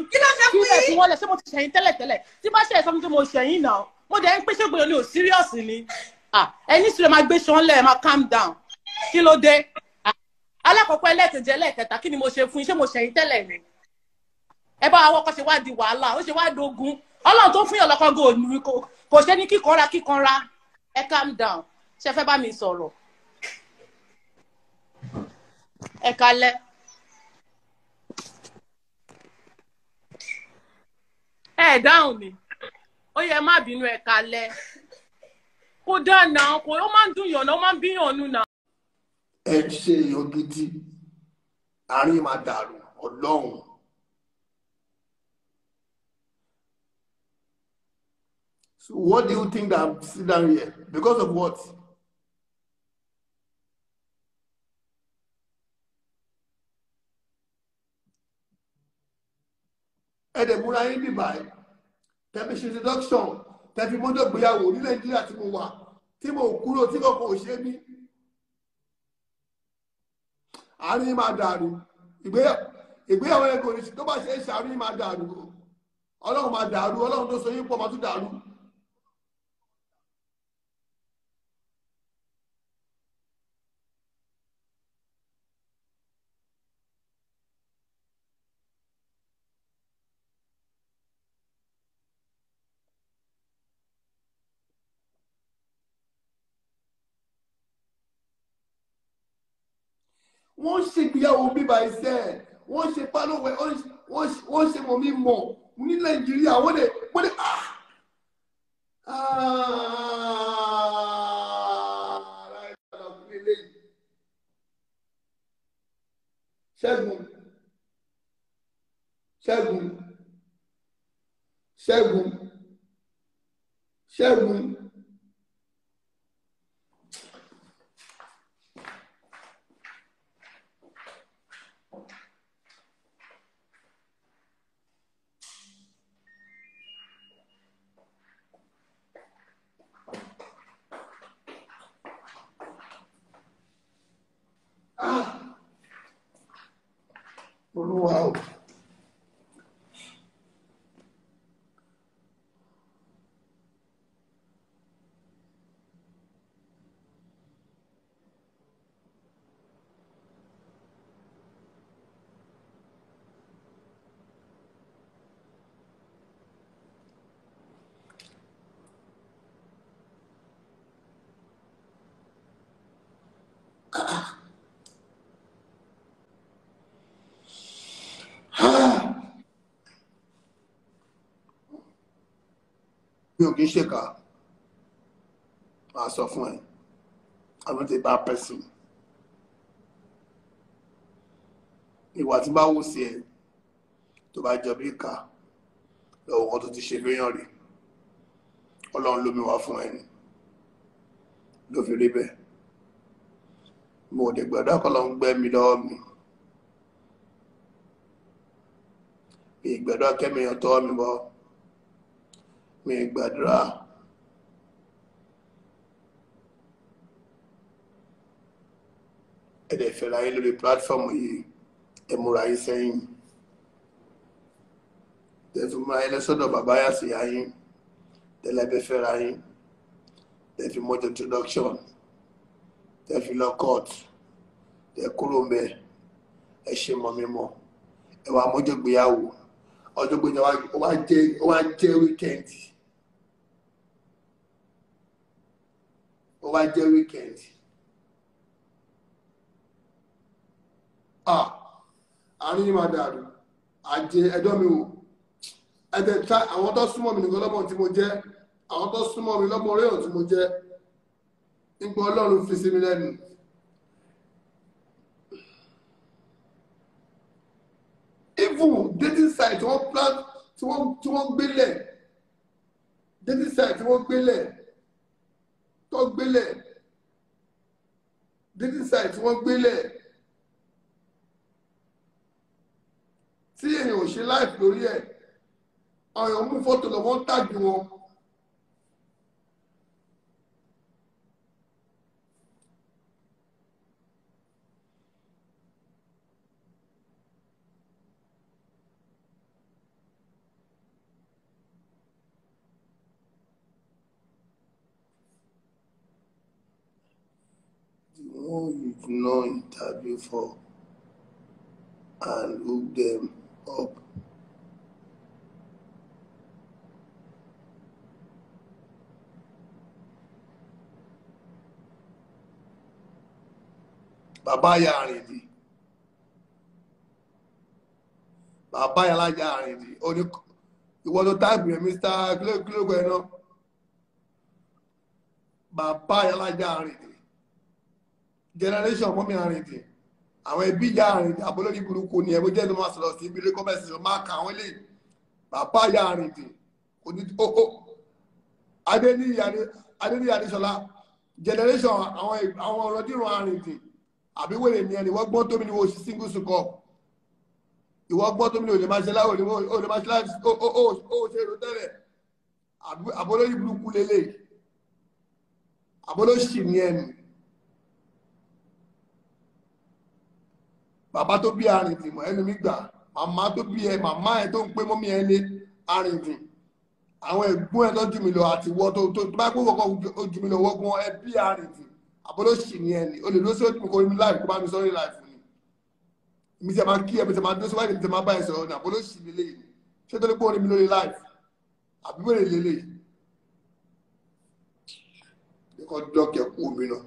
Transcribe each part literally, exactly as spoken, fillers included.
yín kí lè fi wọ́n lẹ̀ ṣé mo ti ṣẹ̀yìn tẹ́lẹ̀tẹ́lẹ̀ tí bá ṣe ẹ̀sọ́ mi tí mo ṣẹ̀yìn náà mo dẹ̀ ń pé ṣé gbòòrò ni ò serious ni ẹni sùn lè máa gbé ṣan lẹ̀ máa calm down kí ló dé alákọ̀ọ́kọ́ ẹlẹ́ẹ̀kejì ẹlẹ́ẹ̀kẹta kí ni mo ṣe fún yín ṣé mo ṣẹ̀yìn tẹ́lẹ̀ ni ẹ bá àwọn ọkọ̀ ṣe wá di wàhálà ó ṣe wá dogun ọlọ́run tó fún yàn lọ́kọ́ gò kò ṣe ní kíkanra kíkanra ẹ calm down ṣe fẹ́ bá mi sọ̀rọ̀ ẹ kalẹ̀. ẹ dáhùn ni ó yẹ má bínú ẹ kalẹ̀ kó dáná kó ó máa ń dùn yàn náà ó máa ń bíyàn nù náà. ẹ ṣe èèyàn gidi àárín máa dàrú ọlọ́run. So what do you think that I'm sitting down here? Because of what? Ẹ dẹ̀ múra yín bíbá ẹ̀ tẹ̀mí ṣe introduction tẹ̀fí mọ́jọ́ gbéyàwó ní Nàìjíríà tí mo wà tí mo kúrò tí kò kò ṣe mí. Àárín máa dàrú ìgbéyàwó ẹ̀ kò ní tó bá ṣe é ṣe àárín máa dàrú ọlọ́run máa dàrú ọlọ́run tó so yín pọ̀ máa tún dàrú. Wọ́n ṣe ìgbéyàwó bíbá iṣẹ́ wọ́n ṣe pálọ̀wẹ̀ wọ́n ṣe mọ̀ mí mọ̀ ní Nàìjíríà wọ́n lè wọ́n lè Ṣẹ́gun Ṣẹ́gun Ṣẹ́gun Ṣẹ́gun. Olúwa o. Mi ò kí ń ṣèkà máa sọ fún ẹ àwọn tí bá pẹ̀sìn ìwà tí bá wù sí ẹ tó bá jọ bí ìkà lọ́wọ́ wọn tó ti ṣe lóyàn rí ọlọ́run ló mi wá fún ẹni ló fi rí bẹ́ẹ̀ mo ò dé gbọ́dọ̀ kọ́ lọ ń gbẹ́ mi lọ́wọ́ mi mi ìgbẹ́dọ̀ kẹ́mìyàn tọ́ mi bọ́ mi gbàdúrà ẹ̀dẹ̀ fẹ́ra yín lórí platform yìí ẹ múra yín sẹ́yìn tẹ̀fí múra yín lẹ́sọ̀dọ̀ bàbá yà sí yín tẹ́lẹ̀bẹ̀ fẹ́ra yín tẹ̀fí mọ́jọ introduction tẹ̀fí lọ court tẹ̀ kúrò mẹ́ ẹ ṣe mọ́ mímọ́ ẹ wà mọ́jọ gbéyàwó ọjọ́ gbéyàwó wá jẹ́ weekend. Ó wá jẹ́ weekend. Ah, àárín ní máa dàrú. Àjẹ ẹjọ́ mi wò. Ẹ̀dẹ̀ ta àwọn tó súnmọ́ mi nìkan lọ́mọ tí mo jẹ́. Àwọn tó súnmọ́ mi lọ́mọ orí ọ̀hún tí mo jẹ́. Nígbà Ọlọ́run fi sí mi lẹ́nu. Even dating site tí wọ́n plan tí wọ́n tí wọ́n gbélẹ̀. Dating site tí wọ́n gbélẹ̀. Tó gbélẹ̀ dating site wọ́n gbélẹ̀ tí èèyàn ò ṣe live lórí ẹ̀ àwọn èèyàn mú fọ́tò lọ wọ́n tàgbì wọn someone you've not interviewed for and hook them up. Bàbá ya àrìndì. Bàbá ya lájà àrìndì. Ìwọ ló táìpù yẹn Mister Kílógún ẹ̀ náà. Bàbá ya lájà àrìndì. Generation mọ́mí àrìndì. Àwọn ẹbí ya àrìndì. Àbólórí burúkú ni ẹbí jẹ́ ló máa sọ̀rọ̀ sí ibi ilé kọ́mẹ́sì ló máa kà wọ́n lè. Bàbá ya àrìndì. Adéníyì Adéṣọlá. Generation àwọn ọ̀rọ̀ dìrò àrìndì. Àbí wèrè ni ẹni wọ́n gbọ́n tó mi ní wo single sukọ ìwọ gbọ́n tó mi ní o lè máa ṣe láwọ̀ o lè máa ṣe láti ó ṣe èrò tẹ́lẹ̀ àbólóyìn burúkú lélẹ̀ àbólóṣì ni ẹni bàbá tó bí arìndì mọ̀ ẹnu mi gbà màmá tó bí ẹ màmá ẹ tó ń pé mọ́mí ẹ lé arìndì àwọn ẹ̀gbọ́n ẹ tó jù mí lọ àti wọ́ tó tó bá gbọ́ kọ́kọ́ jù mí lọ wọ́gbọ́n ẹ bí arìndì àbólóṣì ni ẹni o lè lọ sí ojú kò ní láì kó bá mi sọ́rí láì fún mi mi tẹ máa kí ẹ mi tẹ máa dúró síwájú mi tẹ máa bá ẹ sọ̀rọ̀ ní àbólóṣì lélẹ̀ yìí ṣé tó lè pọ̀ ní mi lórí láì àbí wèrè lélẹ̀ yìí ẹ̀kọ́ dọ́kẹ̀ kú omi náà.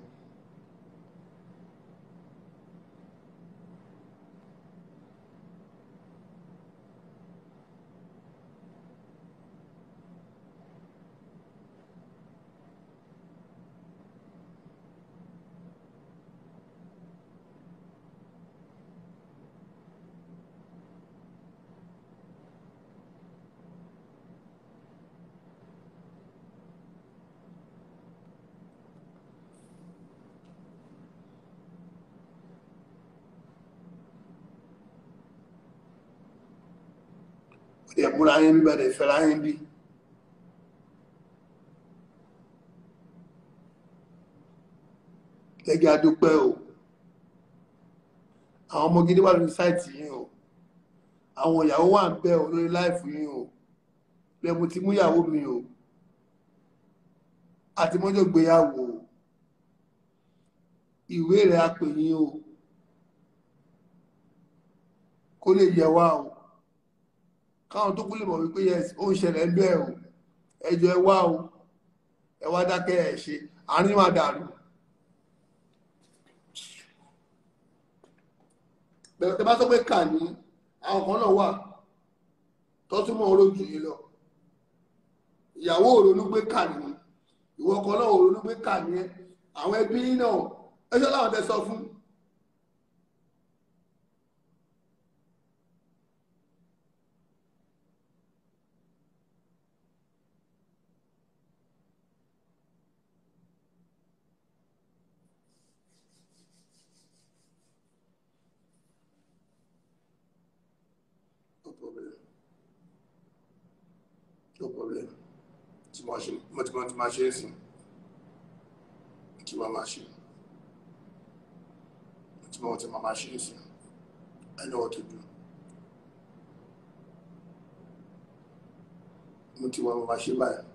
Ìyẹ̀múra yín bí bẹ̀rẹ̀ ìfẹ́ra yín bí. Lẹ́gẹ̀ adúpẹ́ o. Àwọn ọmọ gidi wà lórí sáìtì yín o. Àwọn ìyàwó wà ń bẹ o lórí láìfù yín o. Lẹ́mu ti mú ìyàwó mi o. Àti mọ́jọ́ gbéyàwó o. Ìwé rẹ̀ á pè yín o. Kó lè yẹ wá o. Káwọn tó kú lè mọ̀ wípé yes ó ń ṣẹlẹ̀ ń bẹ́ẹ̀ o ẹjọ́ ẹ wá o ẹ wá dákẹ́ ẹ̀ ṣe àárín máa dàrú. Bẹ̀rẹ̀ tẹ bá sọ pé kà ní àwọn kan náà wà tó túmọ̀ olójú yìí lọ ìyàwó òrónú pé kà ní ìwọ kan náà òrónú pé kà ní ẹ àwọn ẹbí náà ẹjọ́ láwọn tẹ sọ fún. No problem. Tí mo ṣe mo ti mo ti máa ṣe é sìn. Tí mo máa ṣe. Tí mo ti máa ṣe é sìn. I know what to do. Mo ti wá mo máa ṣe báyìí.